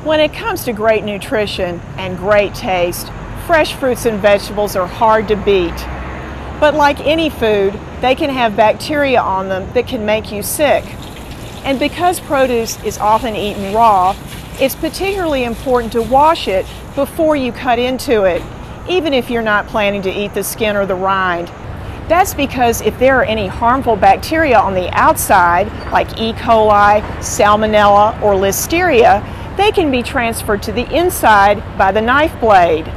When it comes to great nutrition and great taste, fresh fruits and vegetables are hard to beat. But like any food, they can have bacteria on them that can make you sick. And because produce is often eaten raw, it's particularly important to wash it before you cut into it, even if you're not planning to eat the skin or the rind. That's because if there are any harmful bacteria on the outside, like E. coli, Salmonella, or Listeria, they can be transferred to the inside by the knife blade.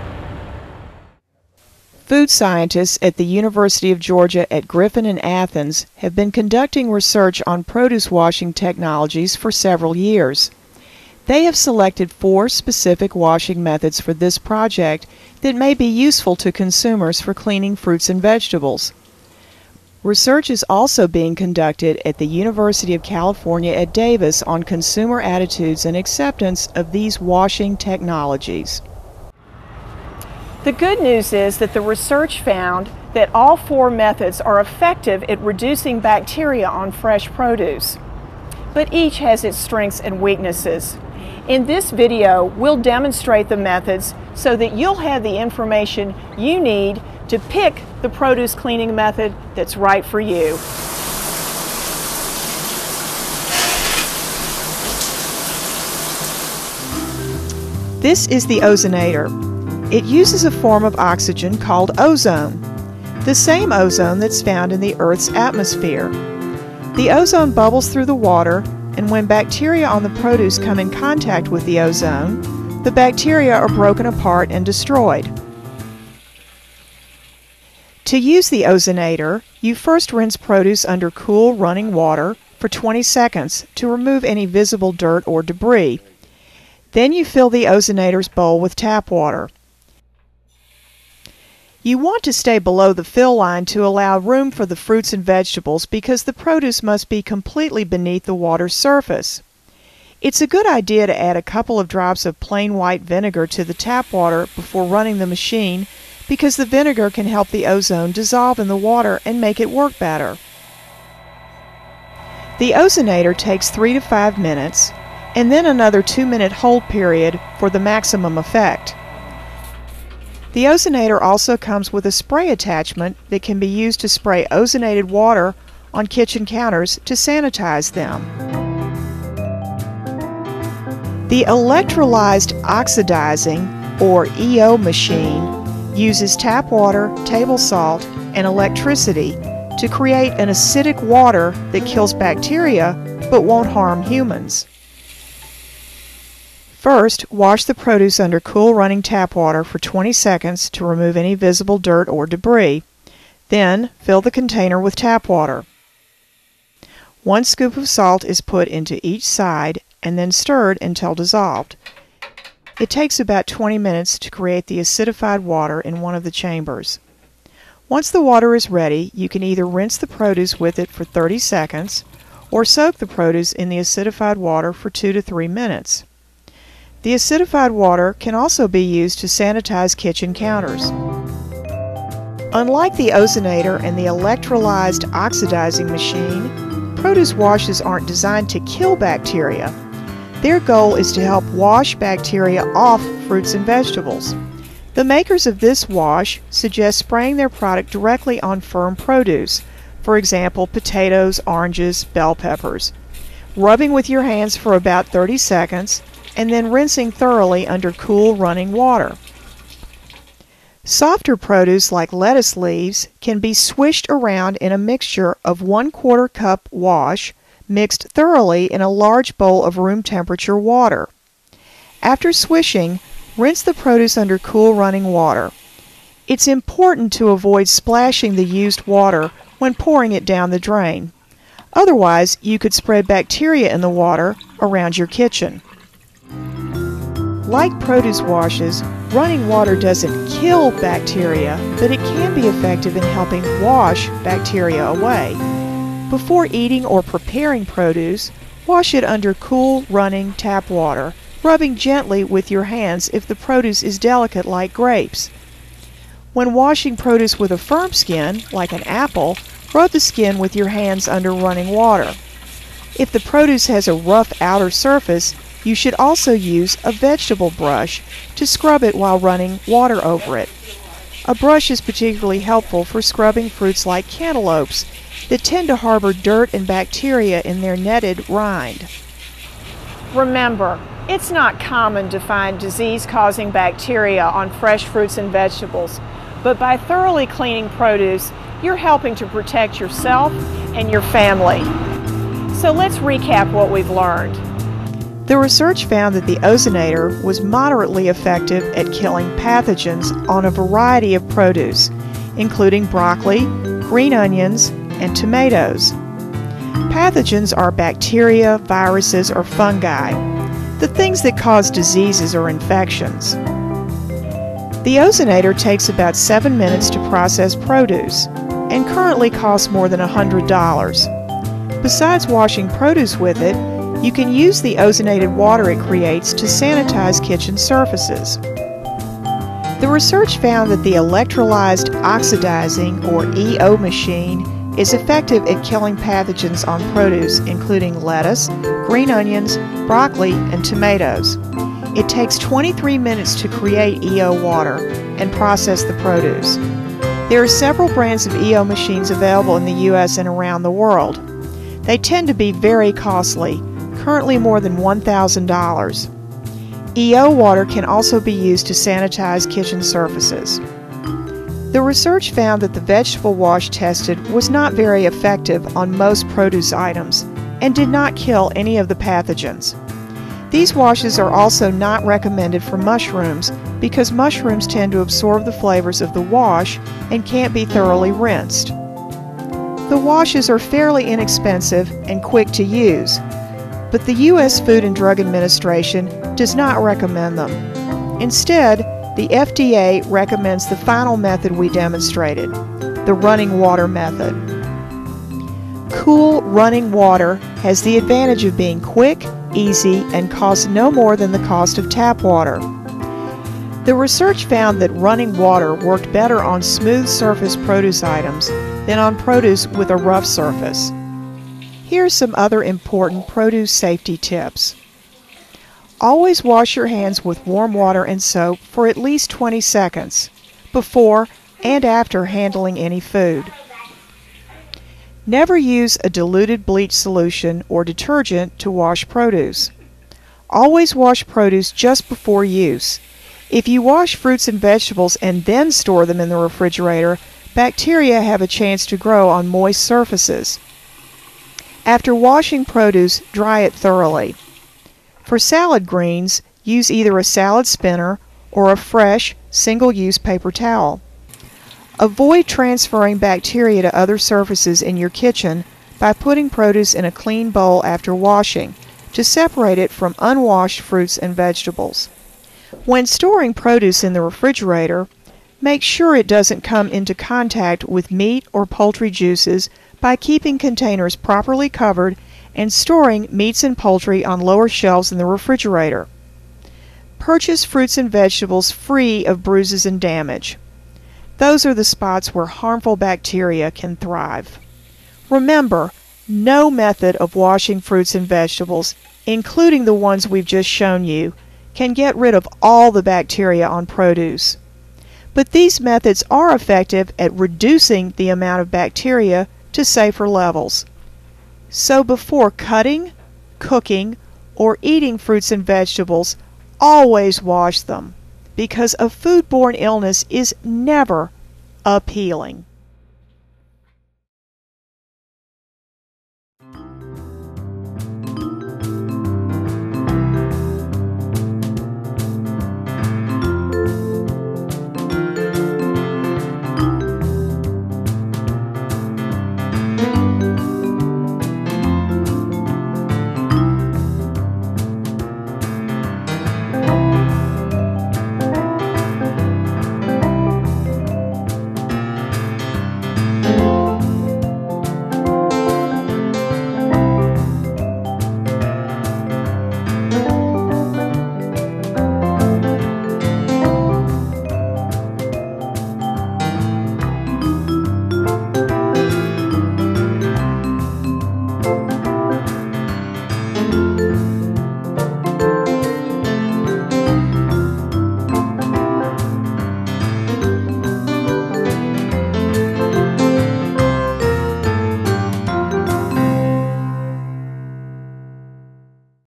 Food scientists at the University of Georgia at Griffin in Athens have been conducting research on produce washing technologies for several years. They have selected 4 specific washing methods for this project that may be useful to consumers for cleaning fruits and vegetables. Research is also being conducted at the University of California at Davis on consumer attitudes and acceptance of these washing technologies. The good news is that the research found that all 4 methods are effective at reducing bacteria on fresh produce. But each has its strengths and weaknesses. In this video, we'll demonstrate the methods so that you'll have the information you need to pick the produce cleaning method that's right for you. This is the ozonator. It uses a form of oxygen called ozone, the same ozone that's found in the Earth's atmosphere. The ozone bubbles through the water, and when bacteria on the produce come in contact with the ozone, the bacteria are broken apart and destroyed. To use the ozonator, you first rinse produce under cool running water for 20 seconds to remove any visible dirt or debris. Then you fill the ozonator's bowl with tap water. You want to stay below the fill line to allow room for the fruits and vegetables because the produce must be completely beneath the water's surface. It's a good idea to add a couple of drops of plain white vinegar to the tap water before running the machine because the vinegar can help the ozone dissolve in the water and make it work better. The ozonator takes 3 to 5 minutes and then another 2-minute hold period for the maximum effect. The ozonator also comes with a spray attachment that can be used to spray ozonated water on kitchen counters to sanitize them. The electrolyzed oxidizing, or EO machine, uses tap water, table salt, and electricity to create an acidic water that kills bacteria but won't harm humans. First, wash the produce under cool running tap water for 20 seconds to remove any visible dirt or debris. Then, fill the container with tap water. 1 scoop of salt is put into each side and then stirred until dissolved. It takes about 20 minutes to create the acidified water in one of the chambers. Once the water is ready, you can either rinse the produce with it for 30 seconds or soak the produce in the acidified water for 2 to 3 minutes. The acidified water can also be used to sanitize kitchen counters. Unlike the ozonator and the electrolyzed oxidizing machine, produce washes aren't designed to kill bacteria. Their goal is to help wash bacteria off fruits and vegetables. The makers of this wash suggest spraying their product directly on firm produce, for example, potatoes, oranges, bell peppers, rubbing with your hands for about 30 seconds, and then rinsing thoroughly under cool running water. Softer produce like lettuce leaves can be swished around in a mixture of 1/4 cup wash mixed thoroughly in a large bowl of room temperature water. After swishing, rinse the produce under cool running water. It's important to avoid splashing the used water when pouring it down the drain. Otherwise, you could spread bacteria in the water around your kitchen. Like produce washes, running water doesn't kill bacteria, but it can be effective in helping wash bacteria away. Before eating or preparing produce, wash it under cool running tap water, rubbing gently with your hands if the produce is delicate like grapes. When washing produce with a firm skin, like an apple, rub the skin with your hands under running water. If the produce has a rough outer surface, you should also use a vegetable brush to scrub it while running water over it. A brush is particularly helpful for scrubbing fruits like cantaloupes that tend to harbor dirt and bacteria in their netted rind. Remember, it's not common to find disease-causing bacteria on fresh fruits and vegetables, but by thoroughly cleaning produce, you're helping to protect yourself and your family. So let's recap what we've learned. The research found that the ozonator was moderately effective at killing pathogens on a variety of produce, including broccoli, green onions, and tomatoes. Pathogens are bacteria, viruses, or fungi, the things that cause diseases or infections. The ozonator takes about 7 minutes to process produce and currently costs more than $100. Besides washing produce with it, you can use the ozonated water it creates to sanitize kitchen surfaces. The research found that the electrolyzed oxidizing, or EO machine, is effective at killing pathogens on produce including lettuce, green onions, broccoli, and tomatoes. It takes 23 minutes to create EO water and process the produce. There are several brands of EO machines available in the U.S. and around the world. They tend to be very costly, currently more than $1,000. EO water can also be used to sanitize kitchen surfaces. The research found that the vegetable wash tested was not very effective on most produce items and did not kill any of the pathogens. These washes are also not recommended for mushrooms because mushrooms tend to absorb the flavors of the wash and can't be thoroughly rinsed. The washes are fairly inexpensive and quick to use, but the U.S. Food and Drug Administration does not recommend them. Instead, the FDA recommends the final method we demonstrated, the running water method. Cool running water has the advantage of being quick, easy, and costs no more than the cost of tap water. The research found that running water worked better on smooth surface produce items than on produce with a rough surface. Here are some other important produce safety tips. Always wash your hands with warm water and soap for at least 20 seconds, before and after handling any food. Never use a diluted bleach solution or detergent to wash produce. Always wash produce just before use. If you wash fruits and vegetables and then store them in the refrigerator, bacteria have a chance to grow on moist surfaces. After washing produce, dry it thoroughly. For salad greens, use either a salad spinner or a fresh, single-use paper towel. Avoid transferring bacteria to other surfaces in your kitchen by putting produce in a clean bowl after washing to separate it from unwashed fruits and vegetables. When storing produce in the refrigerator, make sure it doesn't come into contact with meat or poultry juices by keeping containers properly covered and storing meats and poultry on lower shelves in the refrigerator. Purchase fruits and vegetables free of bruises and damage. Those are the spots where harmful bacteria can thrive. Remember, no method of washing fruits and vegetables, including the ones we've just shown you, can get rid of all the bacteria on produce. But these methods are effective at reducing the amount of bacteria to safer levels. So before cutting, cooking, or eating fruits and vegetables, always wash them, because a foodborne illness is never appealing.